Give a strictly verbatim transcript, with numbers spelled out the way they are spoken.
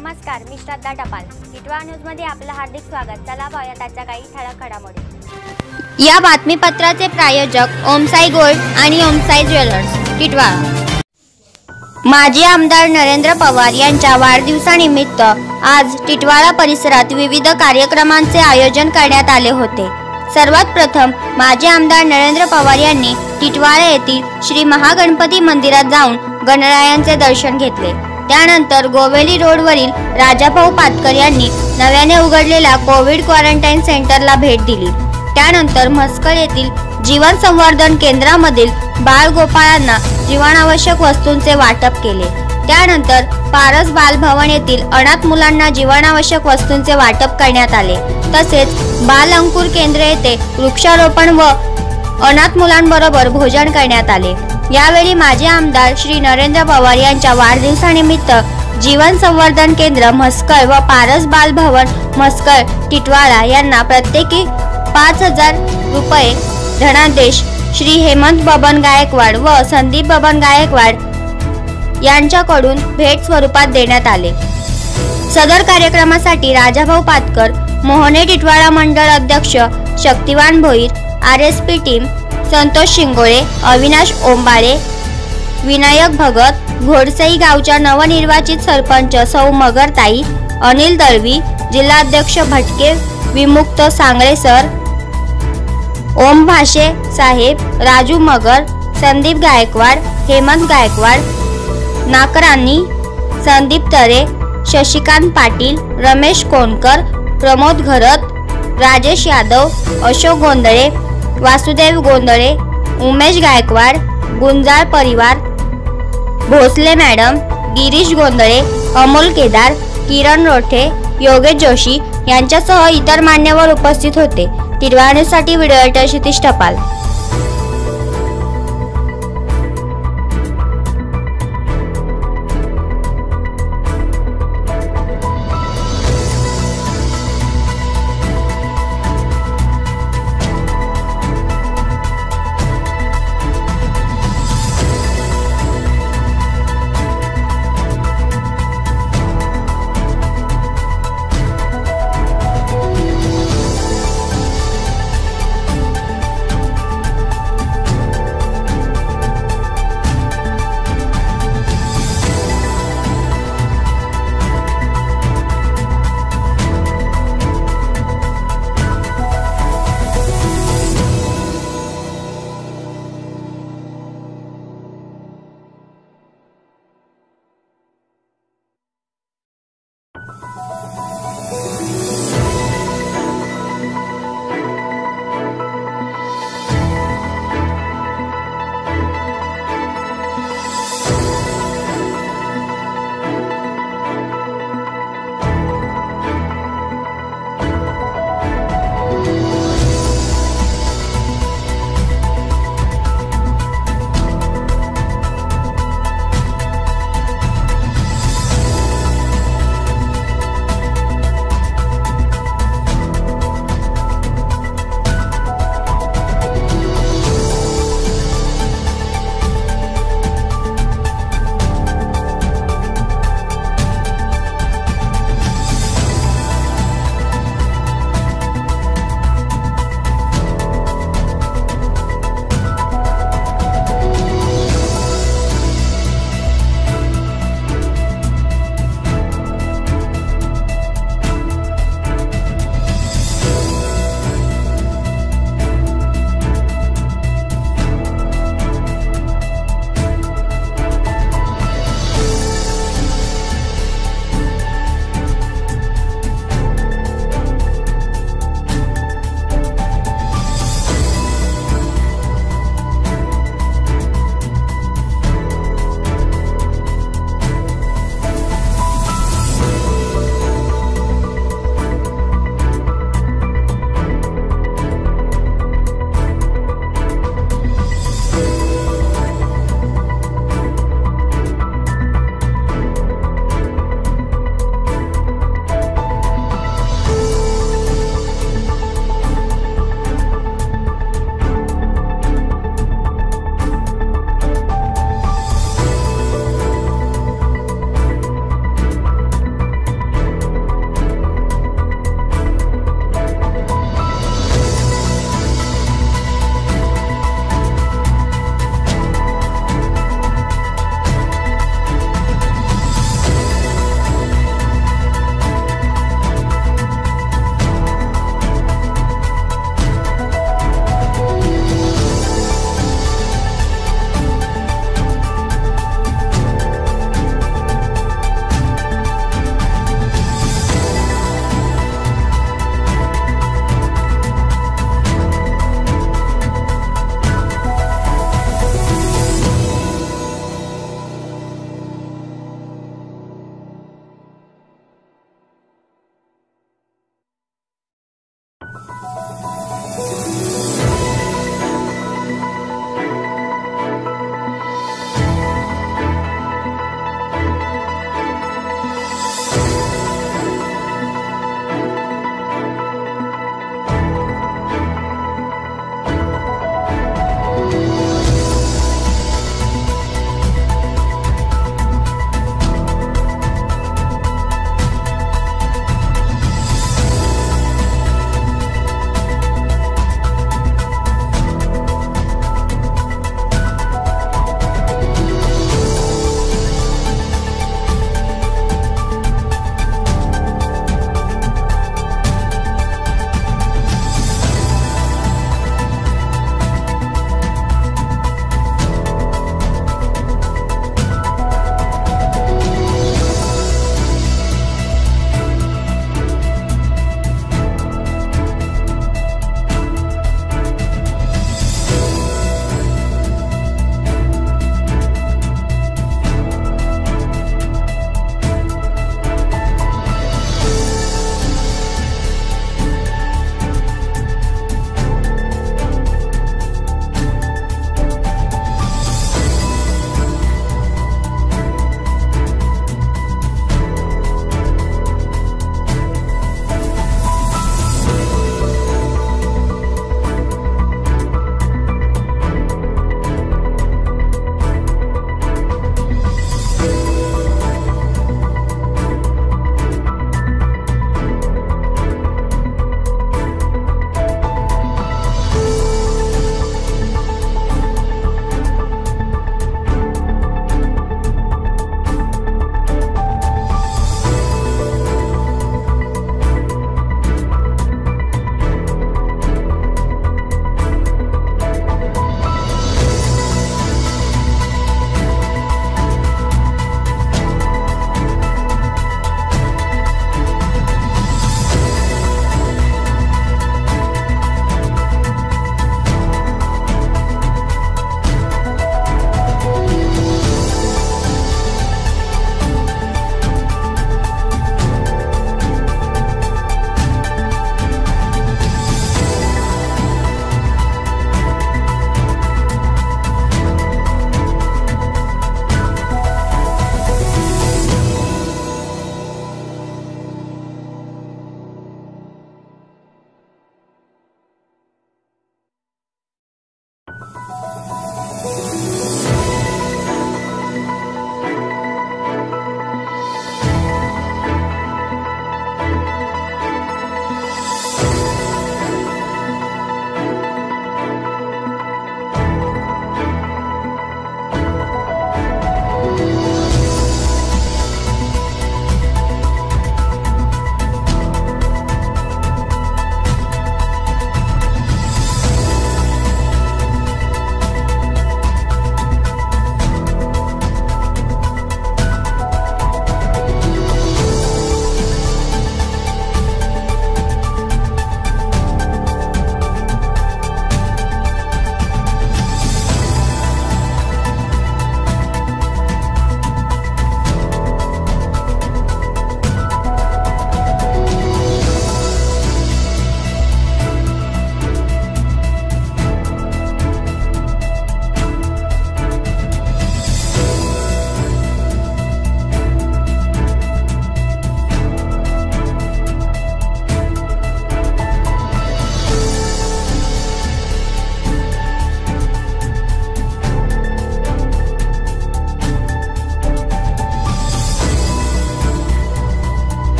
नमस्कार, मी श्रद्धा टपाल. टिटवाळा न्यूज मध्ये आपलं हार्दिक स्वागत. चला पाहूया त्याच्या काही ठळक घडामोडी. या बातमीपत्राचे प्रायोजक ओमसाई गोल्ड आणि ओमसाई ज्वेलर्स टिटवाळा. माजी आमदार नरेंद्र पवार यांच्या वाढदिवसानिमित्त आज टिटवाळा परिसरात विविध कार्यक्रमांचे आयोजन करण्यात आले होते. सर्वात प्रथम माजी आमदार नरेंद्र पवार यांनी टिटवाळा येथील श्री महागणपती मंदिरात जाऊन गणरायांचे दर्शन घेतले. त्यानंतर गोवेली रोडवरील राजाभाऊ पातकर यांनी नव्याने उघडलेल्या कोविड क्वारंटाईन सेंटरला भेट दिली. त्यानंतर म्हस्कळ येथील जीवन संवर्धन केंद्रामधील बाळगोपाळांना जीवनावश्यक वस्तूंचे वाटप केले. त्यानंतर पारस बालभवन येथील अनाथ मुलांना जीवनावश्यक वस्तूंचे वाटप करण्यात आले. तसेच बाल अंकुर केंद्र येथे वृक्षारोपण व अनाथ मुलांबरोबर भोजन करण्यात आले. यावेळी माजी आमदार श्री नरेंद्र पवार यांच्या वाढदिवसानिमित्त जीवन संवर्धन केंद्र म्हस्कळ व पारस बाल भवन म्हस्कळ टिटवाळा यांना प्रत्येकी पाच हजार रुपये धनादेश श्री हेमंत बबन गायकवाड व संदीप बबन गायकवाड यांच्याकडून भेट स्वरूपात देण्यात आले. सदर कार्यक्रमासाठी राजाभाऊ पातकर, मोहने टिटवाळा मंडळ अध्यक्ष Shaktiwan Bhoir, R S P team Santosh Shingole, Avinash Ombale, Vinayak Bhagat, Ghodsai गावच्या नवनिर्वाचित सरपंच सौ मगरताई, अनिल दळवी, जिल्हाध्यक्ष भटके विमुक्त सांगळे सर, ओम भाषे साहेब, राजू मगर, संदीप गायकवाड, हेमंत गायकवाड, नाकरांनी, संदीप तरे, शशिकांत पाटील, रमेश कोणकर, प्रमोद घरत, राजेश यादव, अशोक गोंधळे, वासुदेव गोंधळे, उमेश गायकवाड, गुंजाळ परिवार, भोसले मॅडम, गिरीश गोंधळे, अमोल केदार, किरण रोठे, योगेश जोशी यांच्यासह इतर मान्यवर उपस्थित होते. टिटवाळा न्यूजसाठी व्हिडिओ एडिटर क्षितिज टपाल.